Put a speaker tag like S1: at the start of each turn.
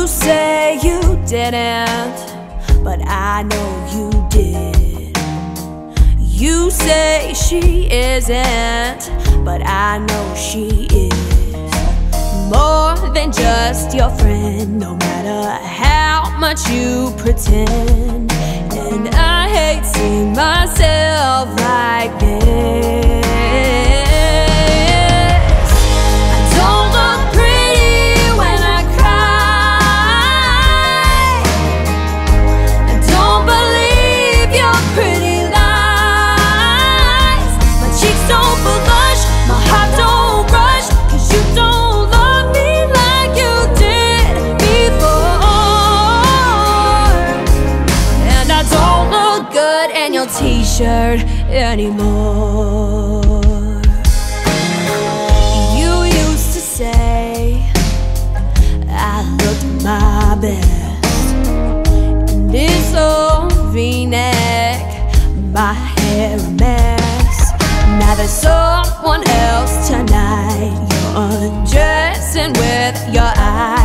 S1: You say you didn't, but I know you did. You say she isn't, but I know she is. More than just your friend, no matter how much you pretend. And I hate seeing myself like this. I don't look pretty when I cry. I don't believe your pretty lies. My cheeks don't blush, my heart don't rush, 'cause you don't love me like you did before. And I don't look good in your t-shirt anymore. You used to say I looked my best in this old V-neck, my hair a mess. Now there's someone else tonight. You're undressing with your eyes.